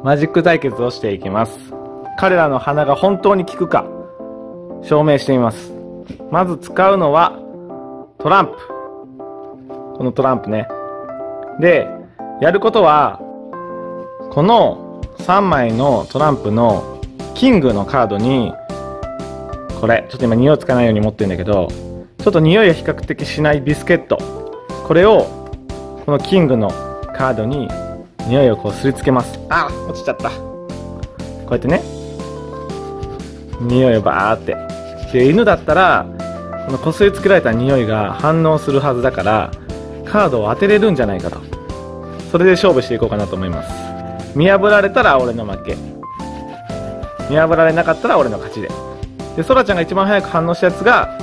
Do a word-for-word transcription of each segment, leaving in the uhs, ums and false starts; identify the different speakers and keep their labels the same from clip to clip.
Speaker 1: マジック対決をしていきます。彼らの鼻が本当に効くか証明してみます。まず使うのはトランプ。このトランプね。で、やることはこのさんまいのトランプのキングのカードに、これちょっと今匂いつかないように持ってるんだけど、ちょっと匂いが比較的しないビスケット、これをこのキングのカードに匂いをこうすりつけます。あ、落ちちゃった。こうやってね、匂いをバーって。で、犬だったらこのこすりつけられた匂いが反応するはずだから、カードを当てれるんじゃないかと。それで勝負していこうかなと思います。見破られたら俺の負け、見破られなかったら俺の勝ちで。で、ソラちゃんが一番早く反応したやつが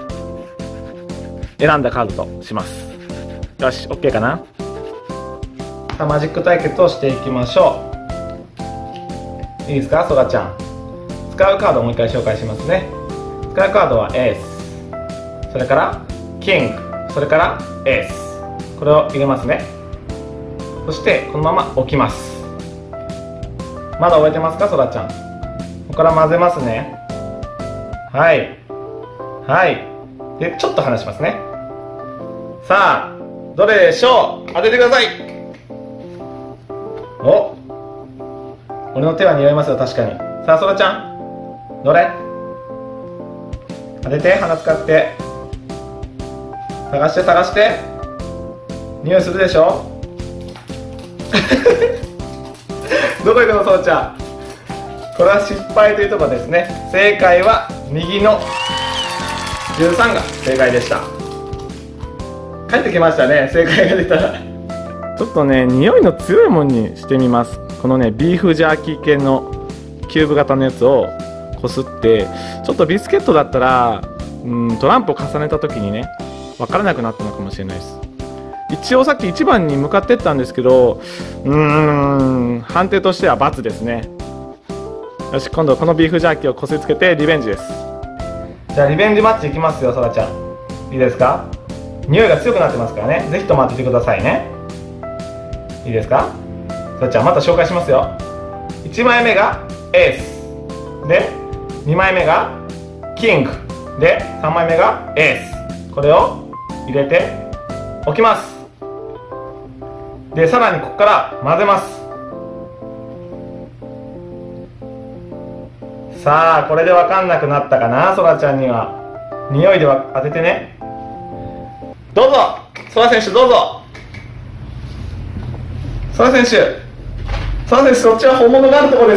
Speaker 1: 選んだカードとします。よし、 OK かな。さあ、マジック対決をしていきましょう。いいですか、ソラちゃん。使うカードをもう一回紹介しますね。使うカードはエース、それからキング、それからエース、これを入れますね。そしてこのまま置きます。まだ覚えてますか、ソラちゃん。ここから混ぜますね。はいはい。で、ちょっと離しますね。さあ、どれでしょう。当ててください。お、俺の手は匂いますよ、確かに。さあ、ソラちゃん、どれ当てて、鼻使って探して探して。匂いするでしょどこ行くの、ソラちゃん。これは失敗というところですね。正解は右のじゅうさんが正解でした。帰ってきましたね、正解が出たら。ちょっとね、匂いの強いものにしてみます。このね、ビーフジャーキー系のキューブ型のやつをこすって、ちょっとビスケットだったら、うん、トランプを重ねた時にね、分からなくなったのかもしれないです。一応さっきいちばんに向かってったんですけど、うーん、判定としては×ですね。よし、今度はこのビーフジャーキーをこすりつけてリベンジです。じゃあリベンジマッチいきますよ、ソラちゃん。いいですか。匂いが強くなってますからね、ぜひとも当ててくださいね。いいですか。ソラちゃん、また紹介しますよ。いちまいめがエースで、にまいめがキングで、さんまいめがエース。これを入れて置きます。で、さらにここから混ぜます。さあ、これで分かんなくなったかな、ソラちゃんには。匂いでは当ててね。どうぞ、ソラ選手、どうぞ。ソラ選手、ソラ選手、そっちは本物があるところです。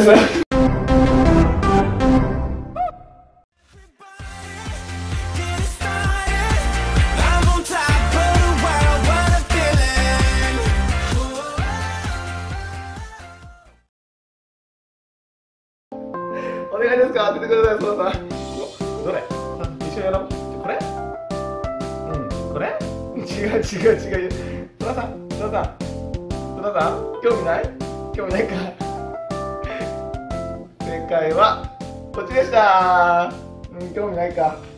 Speaker 1: お願いですから当ててください、ソラさん。どれ？一緒にやろう。これ？うん、これ？違う違う違う。ソラさん、ソラさん、ソラさん、興味ない？興味ないか。正解はこっちでした。うん、興味ないか。